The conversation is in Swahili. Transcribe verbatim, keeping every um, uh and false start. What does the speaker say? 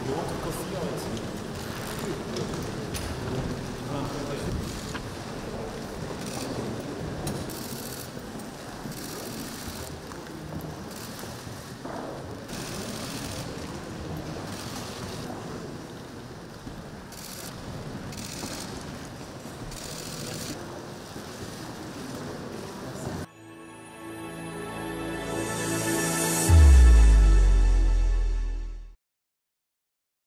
E outro que eu fui ontem. Ah, foi